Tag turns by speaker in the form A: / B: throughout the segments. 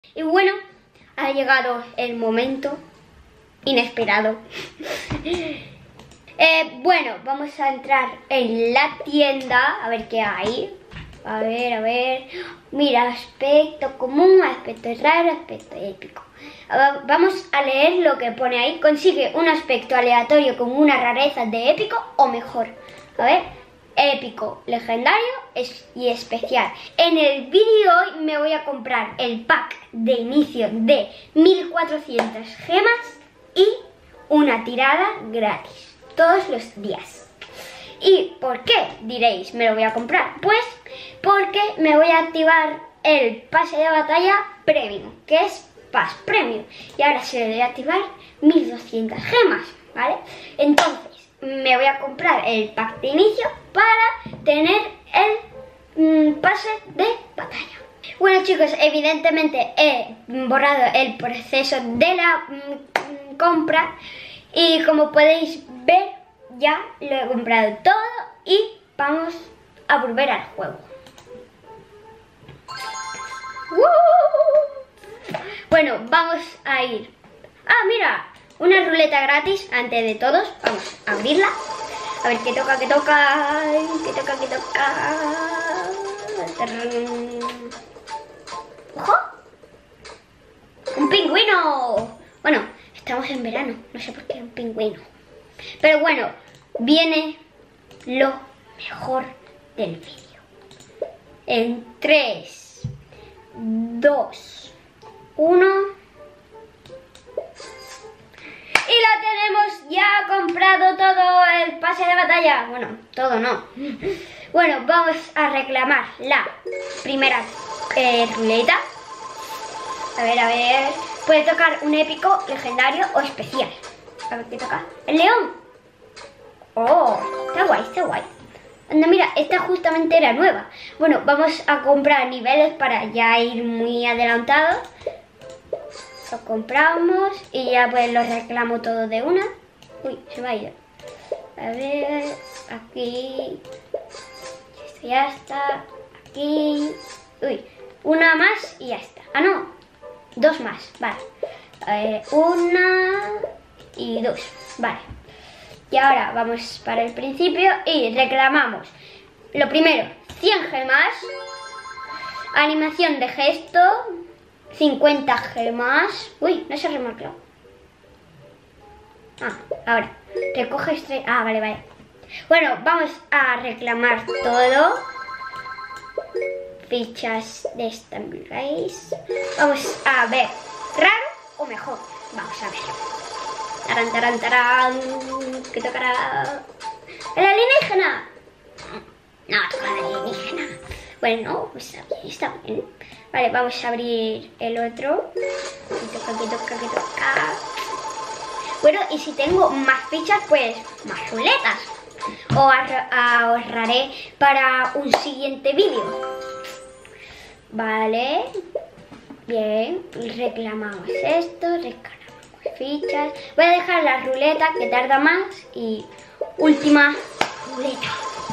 A: Y bueno, ha llegado el momento inesperado. Bueno, vamos a entrar en la tienda a ver qué hay. A ver. Mira, aspecto común, aspecto raro, aspecto épico. Vamos a leer lo que pone ahí. Consigue un aspecto aleatorio con una rareza de épico o mejor. A ver, épico, legendario y especial. En el vídeo de hoy me voy a comprar el pack de inicio de 1400 gemas y una tirada gratis todos los días. ¿Y por qué? Diréis, me lo voy a comprar. Pues porque me voy a activar el pase de batalla premium, que es Pass Premium. Y ahora se le voy a activar 1200 gemas, ¿vale? Entonces me voy a comprar el pack de inicio para tener el pase de batalla. Bueno chicos, evidentemente he borrado el proceso de la compra y como podéis ver ya lo he comprado todo y vamos a volver al juego. Bueno, vamos a ir. Ah, mira, una ruleta gratis antes de todos. Vamos a abrirla. A ver qué toca. ¡Ojo! ¡Un pingüino! Bueno, estamos en verano, no sé por qué un pingüino. Pero bueno, viene lo mejor del vídeo. En 3, 2, 1... Y lo tenemos ya comprado todo el pase de batalla. Bueno, todo no. Bueno, vamos a reclamar la primera ruleta. A ver. Puede tocar un épico, legendario o especial. A ver qué toca. ¡El león! ¡Oh! Está guay. Anda, mira, esta justamente era nueva. Bueno, vamos a comprar niveles para ya ir muy adelantados. Lo compramos y ya pues lo reclamo todo de una. Uy, se va a ir. A ver, aquí. Esto ya está. Aquí. Uy, una más y ya está. Ah, no. 2 más, vale. 1 y 2, vale. Y ahora vamos para el principio y reclamamos. Lo primero, 100 gemas. Animación de gesto. 50 gemas. Uy, no se ha remarcado. Ah, ahora. Recoge estrella. Ah, vale. Bueno, vamos a reclamar todo. Fichas de Stamp Race. Vamos a ver. ¿Raro o mejor? Vamos a ver. Tarán. ¿Qué tocará? ¡El alienígena! No, toca el alienígena. Bueno, pues está bien. Vale, vamos a abrir el otro. ¿Qué toca? Bueno, y si tengo más fichas, pues más ruletas. O ahorraré para un siguiente vídeo. Vale. Bien. Reclamamos esto. Reclamamos fichas. Voy a dejar la ruleta que tarda más. Y última ruleta.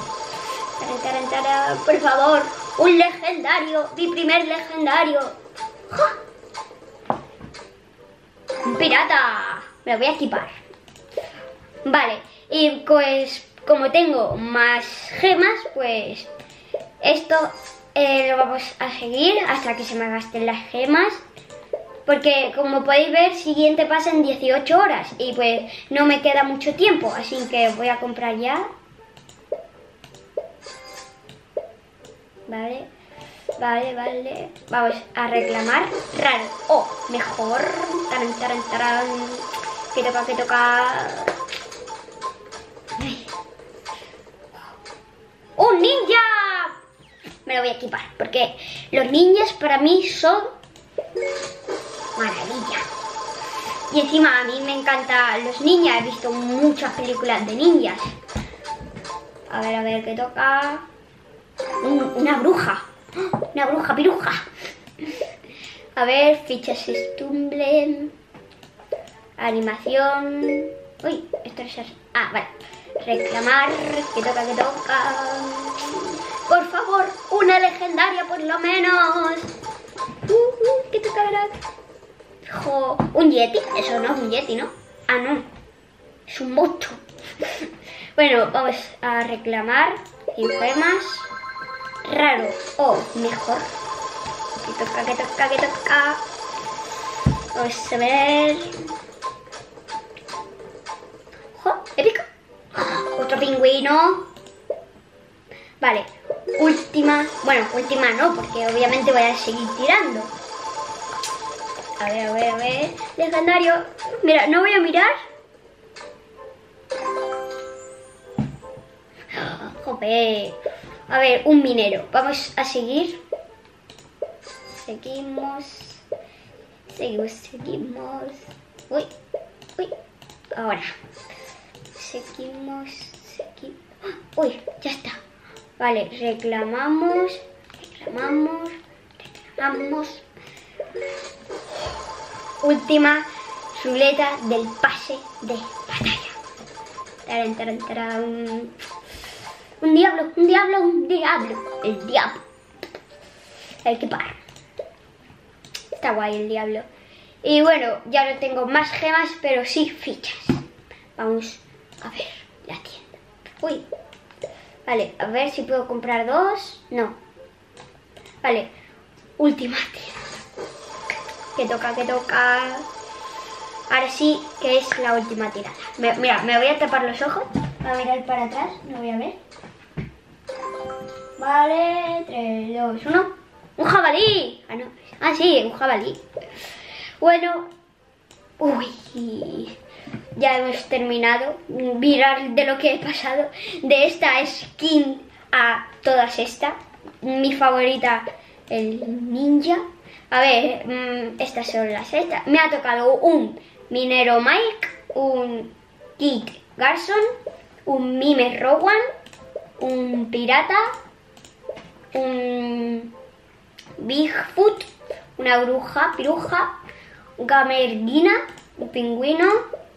A: Por favor. Un legendario, mi primer legendario. ¡Ja! Un pirata. Me lo voy a equipar. Vale, y pues como tengo más gemas, pues esto lo vamos a seguir hasta que se me gasten las gemas. Porque como podéis ver, siguiente pasa en 18 horas y pues no me queda mucho tiempo. Así que voy a comprar ya. Vale. Vamos a reclamar raro o mejor. Tarán. ¿Qué toca? ¡Un ninja! Me lo voy a equipar porque los ninjas para mí son maravilla. Y encima a mí me encantan los ninjas. He visto muchas películas de ninjas. A ver, ¿qué toca? Una bruja. Una bruja piruja. A ver, fichas Stumble. Animación. Uy, esto es... Ah, vale. Reclamar. ¿Qué toca? Por favor, una legendaria por lo menos. ¿Qué tocará? Un yeti. Eso no es un yeti, ¿no? Ah, no. Es un monstruo. Bueno, vamos a reclamar. Y gemas. Raro o mejor. ¿Qué toca? ¿Qué toca? ¿Qué toca? Vamos a ver. ¡Oh! ¡Épico! Otro pingüino. Vale. Última. Bueno, última no, porque obviamente voy a seguir tirando. A ver, a ver, a ver. Legendario. Mira, no voy a mirar. Joder. A ver, un minero. Vamos a seguir. Seguimos. Seguimos. Uy, uy. Ahora. Seguimos. Uy, ya está. Vale, reclamamos. Última ruleta del pase de batalla. Taran, taran. Un diablo. El diablo. El que para. Está guay el diablo. Y bueno, ya no tengo más gemas, pero sí fichas. Vamos a ver la tienda. Uy. Vale, a ver si puedo comprar 2. No. Vale, última tirada. Que toca. Ahora sí que es la última tirada. Mira, me voy a tapar los ojos. Voy a mirar para atrás, no voy a ver. Vale, 3, 2, 1. ¡Un jabalí! Ah, no. Ah, sí, un jabalí. Bueno. Uy. Ya hemos terminado. Mirar de lo que he pasado. De esta skin a todas estas. Mi favorita, el ninja. A ver, estas son las estas. Me ha tocado un minero Mike, un Kit Garson, un mime Rowan, un pirata, un Bigfoot, una piruja, un gamerguina, un pingüino,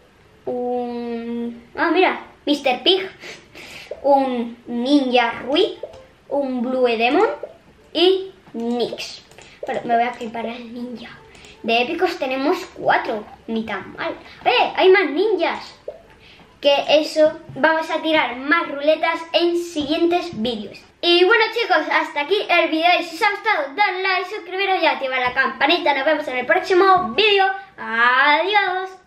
A: mira, Mr. Pig, un ninja Rui, un Blue Demon y Nix. Bueno, me voy a equipar al ninja. De épicos tenemos 4, ni tan mal. Hay más ninjas. Que eso, vamos a tirar más ruletas en siguientes vídeos. Y bueno chicos, hasta aquí el vídeo. Y si os ha gustado, dale like, suscribiros y activar la campanita. Nos vemos en el próximo vídeo. Adiós.